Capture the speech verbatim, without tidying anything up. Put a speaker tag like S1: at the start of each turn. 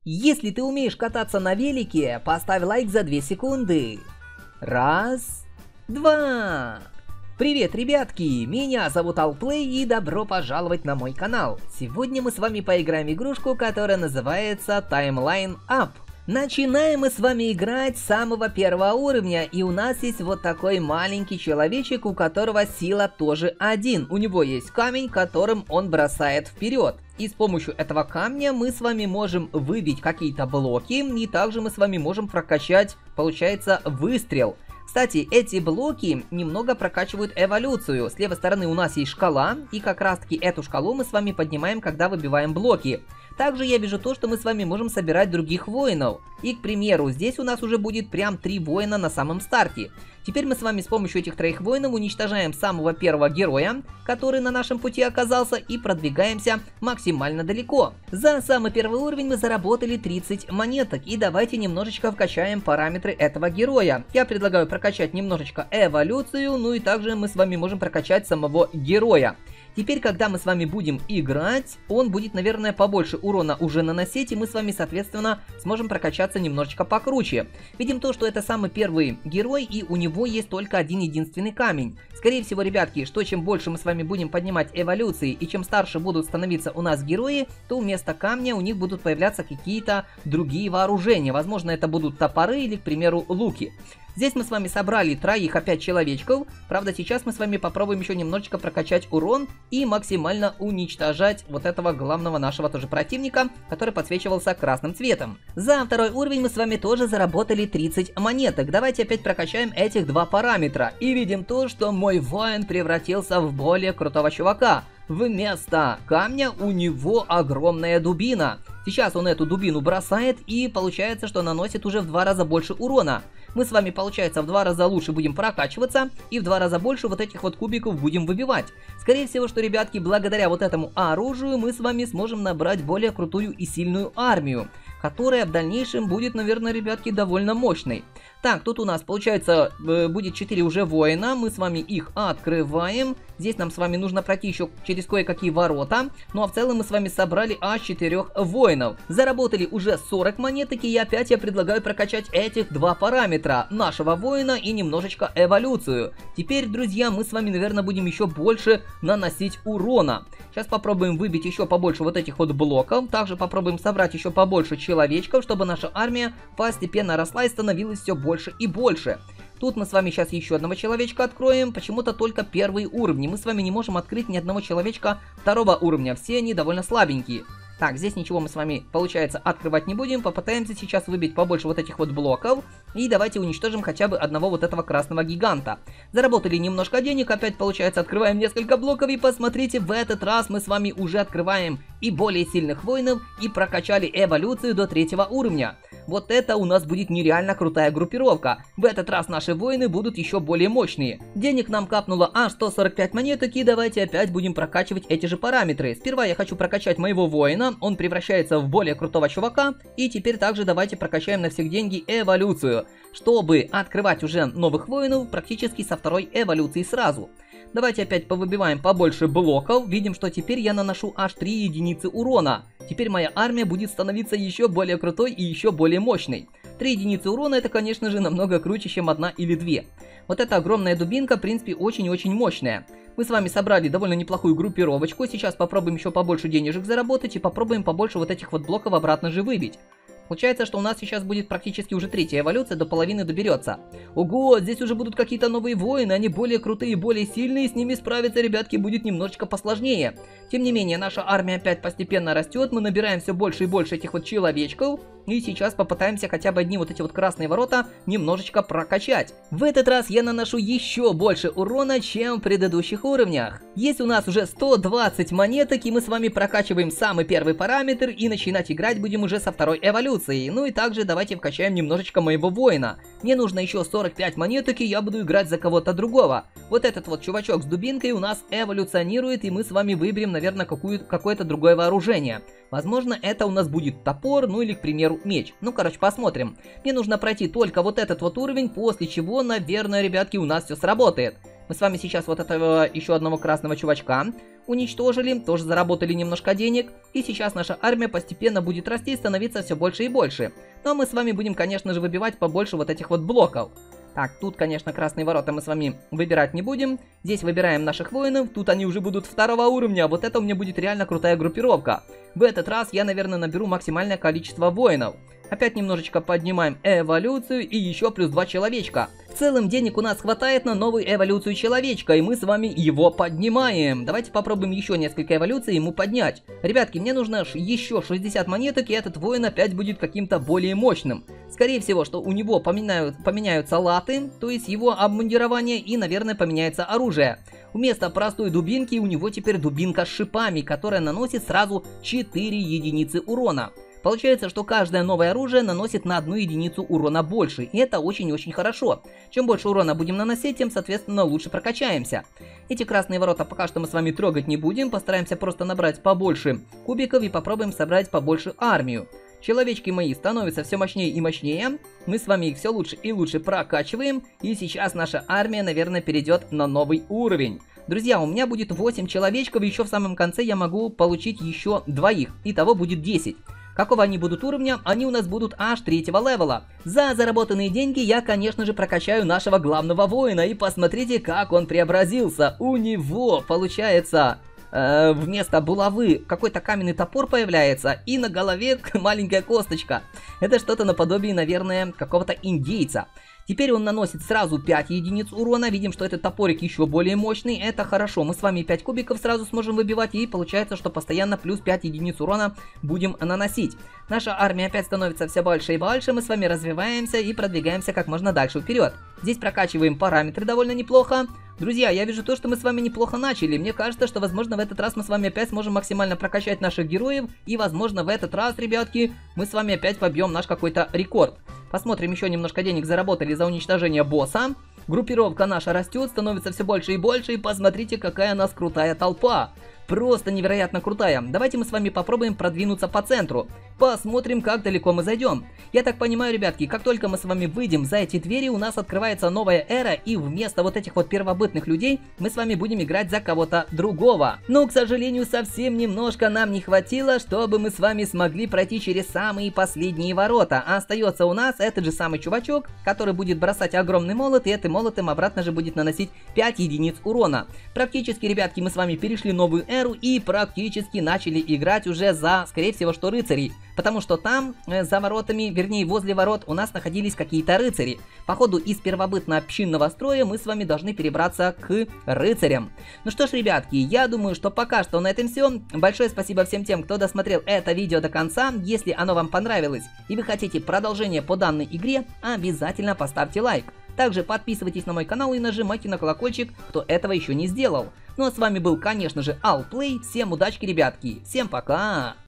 S1: Если ты умеешь кататься на велике, поставь лайк за две секунды. Раз, два. Привет, ребятки! Меня зовут Алплей и добро пожаловать на мой канал. Сегодня мы с вами поиграем в игрушку, которая называется Timeline Up. Начинаем мы с вами играть с самого первого уровня, и у нас есть вот такой маленький человечек, у которого сила тоже один. У него есть камень, которым он бросает вперед. И с помощью этого камня мы с вами можем выбить какие-то блоки, и также мы с вами можем прокачать, получается, выстрел. Кстати, эти блоки немного прокачивают эволюцию. С левой стороны у нас есть шкала, и как раз таки эту шкалу мы с вами поднимаем, когда выбиваем блоки. Также я вижу то, что мы с вами можем собирать других воинов. И, к примеру, здесь у нас уже будет прям три воина на самом старте. Теперь мы с вами с помощью этих троих воинов уничтожаем самого первого героя, который на нашем пути оказался, и продвигаемся максимально далеко. За самый первый уровень мы заработали тридцать монеток, и давайте немножечко вкачаем параметры этого героя. Я предлагаю прокачать немножечко эволюцию, ну и также мы с вами можем прокачать самого героя. Теперь, когда мы с вами будем играть, он будет, наверное, побольше урона уже наносить, и мы с вами, соответственно, сможем прокачаться немножечко покруче. Видим то, что это самый первый герой, и у него есть только один единственный камень. Скорее всего, ребятки, что чем больше мы с вами будем поднимать эволюции, и чем старше будут становиться у нас герои, то вместо камня у них будут появляться какие-то другие вооружения. Возможно, это будут топоры или, к примеру, луки. Здесь мы с вами собрали троих опять человечков. Правда, сейчас мы с вами попробуем еще немножечко прокачать урон и максимально уничтожать вот этого главного нашего тоже противника, который подсвечивался красным цветом. За второй уровень мы с вами тоже заработали тридцать монеток. Давайте опять прокачаем этих два параметра. И видим то, что мой воин превратился в более крутого чувака. Вместо камня у него огромная дубина. Сейчас он эту дубину бросает, и получается, что наносит уже в два раза больше урона. Мы с вами, получается, в два раза лучше будем прокачиваться, и в два раза больше вот этих вот кубиков будем выбивать. Скорее всего, что, ребятки, благодаря вот этому оружию мы с вами сможем набрать более крутую и сильную армию, которая в дальнейшем будет, наверное, ребятки, довольно мощной. Так, тут у нас, получается, будет четыре уже воина, мы с вами их открываем. Здесь нам с вами нужно пройти еще через кое-какие ворота. Ну а в целом мы с вами собрали аж четырех воинов. Заработали уже сорок монеток, и опять я предлагаю прокачать этих два параметра. Нашего воина и немножечко эволюцию. Теперь, друзья, мы с вами, наверное, будем еще больше наносить урона. Сейчас попробуем выбить еще побольше вот этих вот блоков. Также попробуем собрать еще побольше человечков, чтобы наша армия постепенно росла и становилась все больше и больше. Тут мы с вами сейчас еще одного человечка откроем. Почему-то только первые уровни. Мы с вами не можем открыть ни одного человечка второго уровня. Все они довольно слабенькие. Так, здесь ничего мы с вами, получается, открывать не будем. Попытаемся сейчас выбить побольше вот этих вот блоков. И давайте уничтожим хотя бы одного вот этого красного гиганта. Заработали немножко денег. Опять, получается, открываем несколько блоков. И посмотрите, в этот раз мы с вами уже открываем и более сильных воинов. И прокачали эволюцию до третьего уровня. Вот это у нас будет нереально крутая группировка. В этот раз наши воины будут еще более мощные. Денег нам капнуло аж сто сорок пять монеток. И давайте опять будем прокачивать эти же параметры. Сперва я хочу прокачать моего воина. Он превращается в более крутого чувака. И теперь также давайте прокачаем на всех деньги эволюцию, чтобы открывать уже новых воинов практически со второй эволюции сразу. Давайте опять повыбиваем побольше блоков. Видим, что теперь я наношу аж три единицы урона. Теперь моя армия будет становиться еще более крутой и еще более мощной. три единицы урона — это, конечно же, намного круче, чем одна или две. Вот эта огромная дубинка, в принципе, очень-очень мощная. Мы с вами собрали довольно неплохую группировочку. Сейчас попробуем еще побольше денежек заработать и попробуем побольше вот этих вот блоков обратно же выбить. Получается, что у нас сейчас будет практически уже третья эволюция, до половины доберется. Ого, здесь уже будут какие-то новые воины, они более крутые, более сильные, с ними справиться, ребятки, будет немножечко посложнее. Тем не менее, наша армия опять постепенно растет, мы набираем все больше и больше этих вот человечков. И сейчас попытаемся хотя бы одни вот эти вот красные ворота немножечко прокачать. В этот раз я наношу еще больше урона, чем в предыдущих уровнях. Есть у нас уже сто двадцать монеток, и мы с вами прокачиваем самый первый параметр, и начинать играть будем уже со второй эволюции. Ну и также давайте вкачаем немножечко моего воина. Мне нужно еще сорок пять монеток, и я буду играть за кого-то другого. Вот этот вот чувачок с дубинкой у нас эволюционирует, и мы с вами выберем, наверное, какое-то другое вооружение. Возможно, это у нас будет топор, ну или, к примеру, меч. Ну, короче, посмотрим. Мне нужно пройти только вот этот вот уровень, после чего, наверное, ребятки, у нас все сработает. Мы с вами сейчас вот этого еще одного красного чувачка уничтожили, тоже заработали немножко денег. И сейчас наша армия постепенно будет расти и становиться все больше и больше. Но мы с вами будем, конечно же, выбивать побольше вот этих вот блоков. Так, тут, конечно, красные ворота мы с вами выбирать не будем. Здесь выбираем наших воинов. Тут они уже будут второго уровня. Вот это у меня будет реально крутая группировка. В этот раз я, наверное, наберу максимальное количество воинов. Опять немножечко поднимаем эволюцию и еще плюс два человечка. В целом денег у нас хватает на новую эволюцию человечка, и мы с вами его поднимаем. Давайте попробуем еще несколько эволюций ему поднять. Ребятки, мне нужно еще шестьдесят монеток, и этот воин опять будет каким-то более мощным. Скорее всего, что у него поменяют, поменяются латы, то есть его обмундирование, и, наверное, поменяется оружие. Вместо простой дубинки у него теперь дубинка с шипами, которая наносит сразу четыре единицы урона. Получается, что каждое новое оружие наносит на одну единицу урона больше, и это очень-очень хорошо. Чем больше урона будем наносить, тем, соответственно, лучше прокачаемся. Эти красные ворота пока что мы с вами трогать не будем, постараемся просто набрать побольше кубиков и попробуем собрать побольше армию. Человечки мои становятся все мощнее и мощнее, мы с вами их все лучше и лучше прокачиваем, и сейчас наша армия, наверное, перейдет на новый уровень. Друзья, у меня будет восемь человечков, и еще в самом конце я могу получить еще двоих, итого будет десять. Какого они будут уровня? Они у нас будут аж третьего левела. За заработанные деньги я, конечно же, прокачаю нашего главного воина. И посмотрите, как он преобразился. У него, получается, э, вместо булавы какой-то каменный топор появляется. И на голове маленькая косточка. Это что-то наподобие, наверное, какого-то индейца. Теперь он наносит сразу пять единиц урона. Видим, что этот топорик еще более мощный. Это хорошо. Мы с вами пять кубиков сразу сможем выбивать. И получается, что постоянно плюс пять единиц урона будем наносить. Наша армия опять становится все больше и больше. Мы с вами развиваемся и продвигаемся как можно дальше вперед. Здесь прокачиваем параметры довольно неплохо. Друзья, я вижу то, что мы с вами неплохо начали. Мне кажется, что, возможно, в этот раз мы с вами опять сможем максимально прокачать наших героев. И, возможно, в этот раз, ребятки, мы с вами опять побьем наш какой-то рекорд. Посмотрим, еще немножко денег заработали за уничтожение босса. Группировка наша растет, становится все больше и больше. И посмотрите, какая у нас крутая толпа. Просто невероятно крутая. Давайте мы с вами попробуем продвинуться по центру. Посмотрим, как далеко мы зайдем. Я так понимаю, ребятки, как только мы с вами выйдем за эти двери, у нас открывается новая эра, и вместо вот этих вот первобытных людей мы с вами будем играть за кого-то другого. Но, к сожалению, совсем немножко нам не хватило, чтобы мы с вами смогли пройти через самые последние ворота. А остается у нас этот же самый чувачок, который будет бросать огромный молот, и этим молотом обратно же будет наносить пять единиц урона. Практически, ребятки, мы с вами перешли новую эру и практически начали играть уже за, скорее всего, что рыцарей. Потому что там, э, за воротами, вернее, возле ворот у нас находились какие-то рыцари. Походу, из первобытно-общинного строя мы с вами должны перебраться к рыцарям. Ну что ж, ребятки, я думаю, что пока что на этом все. Большое спасибо всем тем, кто досмотрел это видео до конца. Если оно вам понравилось и вы хотите продолжение по данной игре, обязательно поставьте лайк. Также подписывайтесь на мой канал и нажимайте на колокольчик, кто этого еще не сделал. Ну а с вами был, конечно же, Алплей. Всем удачки, ребятки. Всем пока!